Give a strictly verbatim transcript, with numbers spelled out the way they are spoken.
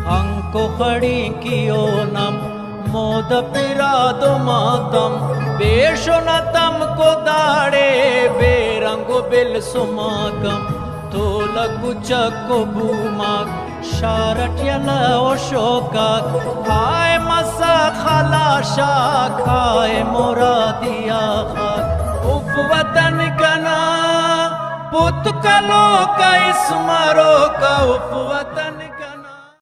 अंको खड़ी कियो नम मोद पिरादो मातम बेशो न तम को दाड़े बेरंगो बिल सुमाकम तोल कुचको बूमाक शारट्यल ओशोकाक हाय मसा खलाशा खाए मोरा दिया खाक उपवतन कना पुत कलो का इसमरो का उपवतन